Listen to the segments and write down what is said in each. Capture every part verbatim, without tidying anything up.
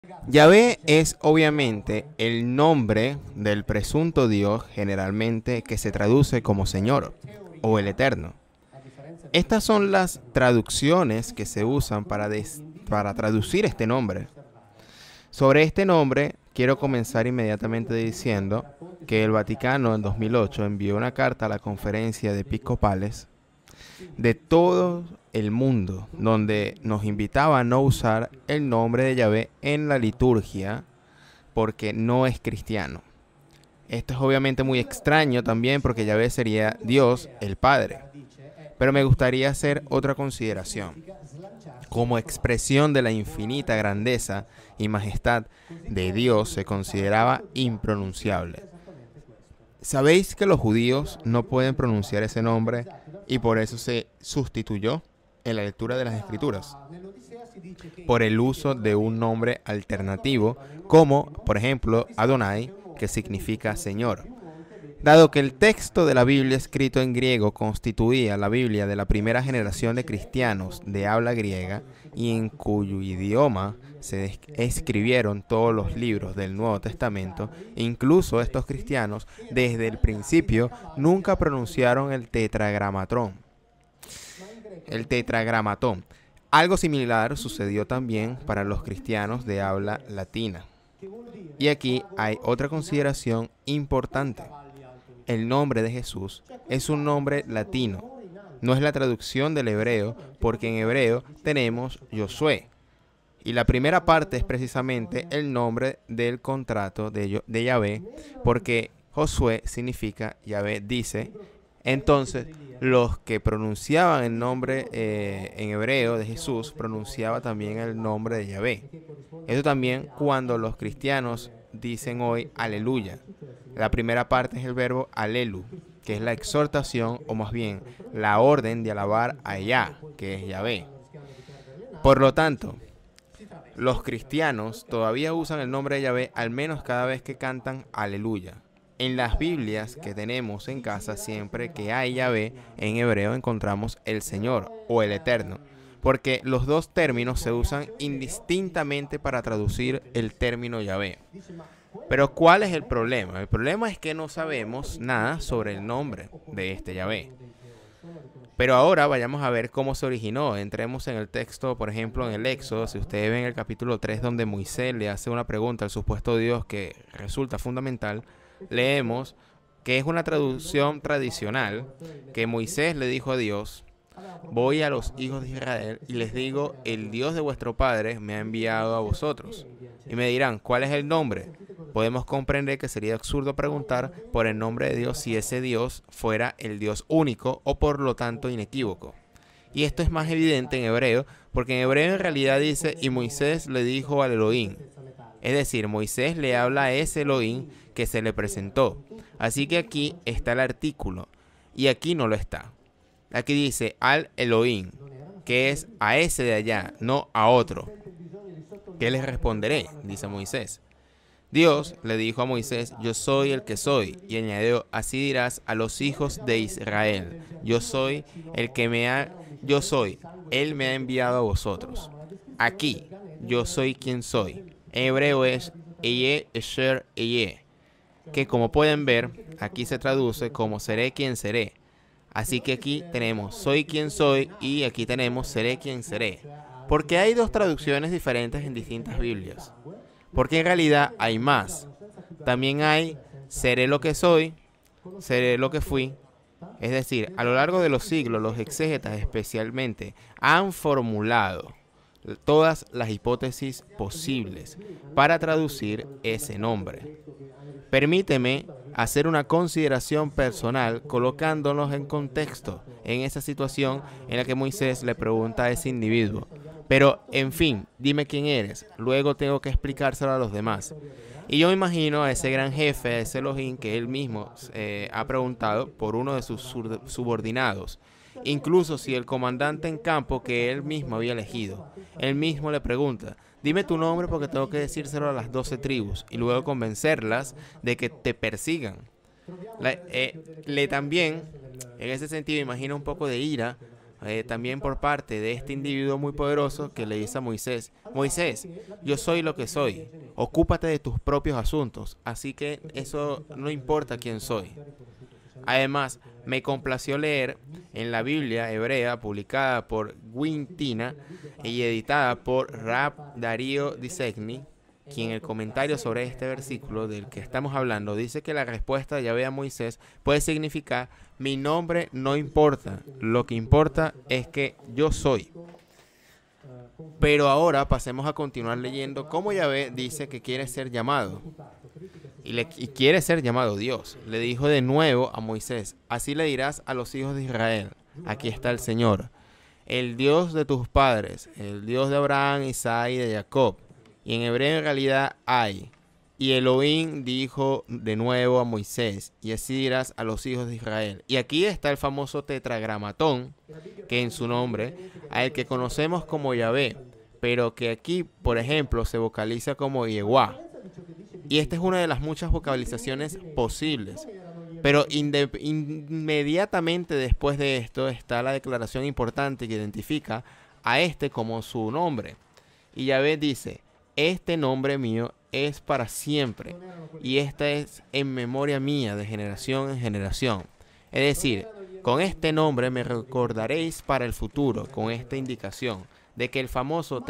Yahvé es obviamente el nombre del presunto Dios, generalmente que se traduce como Señor o el Eterno. Estas son las traducciones que se usan para, des- para traducir este nombre. Sobre este nombre, quiero comenzar inmediatamente diciendo que el Vaticano en dos mil ocho envió una carta a la conferencia de episcopales de todo el mundo, donde nos invitaba a no usar el nombre de Yahvé en la liturgia porque no es cristiano. Esto es obviamente muy extraño también porque Yahvé sería Dios, el Padre. Pero me gustaría hacer otra consideración. Como expresión de la infinita grandeza y majestad de Dios se consideraba impronunciable. ¿Sabéis que los judíos no pueden pronunciar ese nombre y por eso se sustituyó en la lectura de las Escrituras por el uso de un nombre alternativo como, por ejemplo, Adonai, que significa Señor? Dado que el texto de la Biblia escrito en griego constituía la Biblia de la primera generación de cristianos de habla griega y en cuyo idioma se escribieron todos los libros del Nuevo Testamento, incluso estos cristianos desde el principio nunca pronunciaron el tetragramatón. El tetragramatón. Algo similar sucedió también para los cristianos de habla latina. Y aquí hay otra consideración importante. El nombre de Jesús es un nombre latino, no es la traducción del hebreo, porque en hebreo tenemos Josué. Y la primera parte es precisamente el nombre del contrato de, de Yahvé, porque Josué significa Yahvé dice. Entonces, los que pronunciaban el nombre eh, en hebreo de Jesús, pronunciaba también el nombre de Yahvé. Eso también cuando los cristianos dicen hoy aleluya. La primera parte es el verbo alelu, que es la exhortación o más bien la orden de alabar a Yah, que es Yahvé. Por lo tanto, los cristianos todavía usan el nombre de Yahvé al menos cada vez que cantan aleluya. En las Biblias que tenemos en casa, siempre que hay Yahvé, en hebreo encontramos el Señor o el Eterno, porque los dos términos se usan indistintamente para traducir el término Yahvé. Pero ¿cuál es el problema? El problema es que no sabemos nada sobre el nombre de este Yahvé. Pero ahora vayamos a ver cómo se originó. Entremos en el texto, por ejemplo, en el Éxodo. Si ustedes ven el capítulo tres, donde Moisés le hace una pregunta al supuesto Dios que resulta fundamental, leemos que es una traducción tradicional que Moisés le dijo a Dios: voy a los hijos de Israel y les digo, el Dios de vuestro padre me ha enviado a vosotros. Y me dirán, ¿cuál es el nombre? Podemos comprender que sería absurdo preguntar por el nombre de Dios si ese Dios fuera el Dios único o por lo tanto inequívoco. Y esto es más evidente en hebreo, porque en hebreo en realidad dice, y Moisés le dijo al Elohim. Es decir, Moisés le habla a ese Elohim que se le presentó. Así que aquí está el artículo, y aquí no lo está. Aquí dice al Elohim, que es a ese de allá, no a otro. ¿Qué les responderé?, dice Moisés. Dios le dijo a Moisés, yo soy el que soy, y añadió, así dirás a los hijos de Israel, yo soy el que me ha, yo soy, él me ha enviado a vosotros. Aquí, yo soy quien soy. En hebreo es Eye Esher Eye, que como pueden ver, aquí se traduce como seré quien seré. Así que aquí tenemos soy quien soy y aquí tenemos seré quien seré. Porque hay dos traducciones diferentes en distintas Biblias. Porque en realidad hay más. También hay seré lo que soy, seré lo que fui. Es decir, a lo largo de los siglos, los exégetas especialmente han formulado todas las hipótesis posibles para traducir ese nombre. Permíteme hacer una consideración personal colocándonos en contexto en esa situación en la que Moisés le pregunta a ese individuo. Pero, en fin, dime quién eres. Luego tengo que explicárselo a los demás. Y yo me imagino a ese gran jefe, a ese Elohim, que él mismo eh, ha preguntado por uno de sus subordinados. Incluso si el comandante en campo que él mismo había elegido, él mismo le pregunta, dime tu nombre porque tengo que decírselo a las doce tribus y luego convencerlas de que te persigan. La, eh, le también, en ese sentido, imagino un poco de ira eh, también por parte de este individuo muy poderoso que le dice a Moisés: Moisés, yo soy lo que soy, ocúpate de tus propios asuntos, así que eso no importa quién soy. Además, me complació leer en la Biblia hebrea publicada por Win-Tina y editada por Rab Darío Disegni, quien en el comentario sobre este versículo del que estamos hablando dice que la respuesta de Yahvé a Moisés puede significar: mi nombre no importa, lo que importa es que yo soy. Pero ahora pasemos a continuar leyendo cómo Yahvé dice que quiere ser llamado. Y, le, y quiere ser llamado Dios. Le dijo de nuevo a Moisés: así le dirás a los hijos de Israel: aquí está el Señor, el Dios de tus padres, el Dios de Abraham, Isaac y de Jacob. Y en hebreo en realidad hay. Y Elohim dijo de nuevo a Moisés: y así dirás a los hijos de Israel. Y aquí está el famoso tetragramatón, que en su nombre, al que conocemos como Yahvé, pero que aquí, por ejemplo, se vocaliza como Yehová. Y esta es una de las muchas vocalizaciones posibles. Pero inmediatamente después de esto está la declaración importante que identifica a este como su nombre. Y Yahvé dice: este nombre mío es para siempre, y esta es en memoria mía de generación en generación. Es decir, con este nombre me recordaréis para el futuro, con esta indicación de que el famoso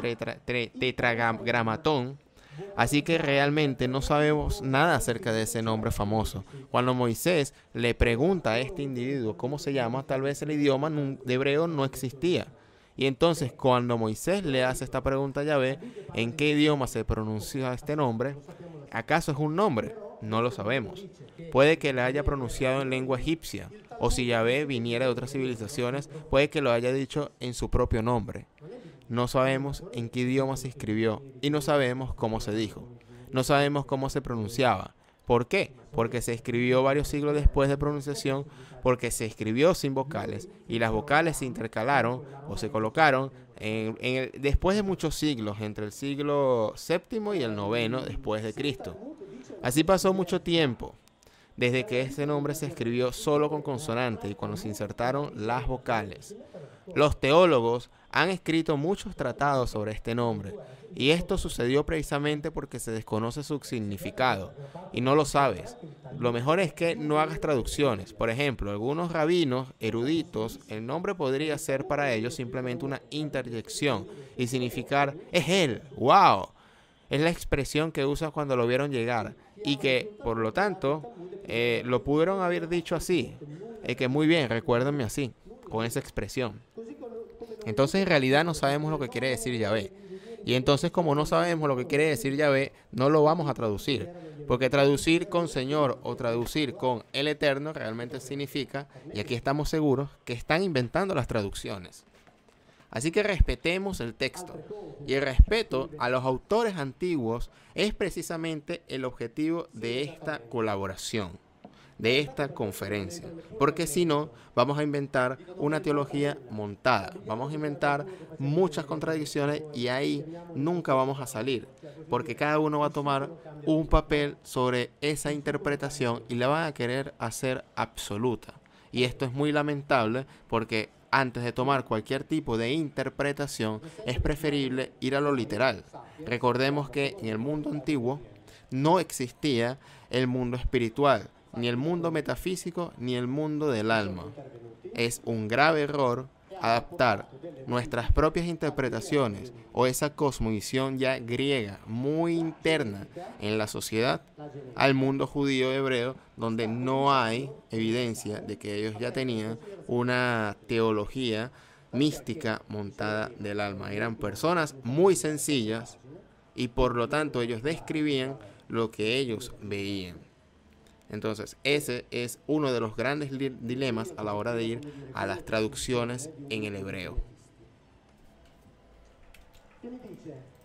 tetragramatón. Así que realmente no sabemos nada acerca de ese nombre famoso. Cuando Moisés le pregunta a este individuo cómo se llama, tal vez el idioma de hebreo no existía. Y entonces cuando Moisés le hace esta pregunta a Yahvé: ¿en qué idioma se pronuncia este nombre? ¿Acaso es un nombre? No lo sabemos. Puede que le haya pronunciado en lengua egipcia, o si Yahvé viniera de otras civilizaciones, puede que lo haya dicho en su propio nombre. No sabemos en qué idioma se escribió y no sabemos cómo se dijo. No sabemos cómo se pronunciaba. ¿Por qué? Porque se escribió varios siglos después de pronunciación, porque se escribió sin vocales y las vocales se intercalaron o se colocaron en, en el, después de muchos siglos, entre el siglo séptimo y el noveno después de Cristo. Así pasó mucho tiempo desde que este nombre se escribió solo con consonante y cuando se insertaron las vocales. Los teólogos han escrito muchos tratados sobre este nombre, y esto sucedió precisamente porque se desconoce su significado, y no lo sabes. Lo mejor es que no hagas traducciones. Por ejemplo, algunos rabinos eruditos, el nombre podría ser para ellos simplemente una interjección y significar: es él, wow. Es la expresión que usan cuando lo vieron llegar, y que, por lo tanto, eh, lo pudieron haber dicho así. Es que muy bien, recuérdenme así, con esa expresión. Entonces en realidad no sabemos lo que quiere decir Yahvé. Y entonces como no sabemos lo que quiere decir Yahvé, no lo vamos a traducir. Porque traducir con Señor o traducir con el Eterno realmente significa, y aquí estamos seguros, que están inventando las traducciones. Así que respetemos el texto. Y el respeto a los autores antiguos es precisamente el objetivo de esta colaboración, de esta conferencia, porque si no, vamos a inventar una teología montada, vamos a inventar muchas contradicciones y ahí nunca vamos a salir, porque cada uno va a tomar un papel sobre esa interpretación y la van a querer hacer absoluta. Y esto es muy lamentable porque antes de tomar cualquier tipo de interpretación es preferible ir a lo literal. Recordemos que en el mundo antiguo no existía el mundo espiritual, ni el mundo metafísico, ni el mundo del alma. Es un grave error adaptar nuestras propias interpretaciones o esa cosmovisión ya griega, muy interna en la sociedad, al mundo judío hebreo, donde no hay evidencia de que ellos ya tenían una teología mística montada del alma. Eran personas muy sencillas y por lo tanto ellos describían lo que ellos veían. Entonces, ese es uno de los grandes dilemas a la hora de ir a las traducciones en el hebreo.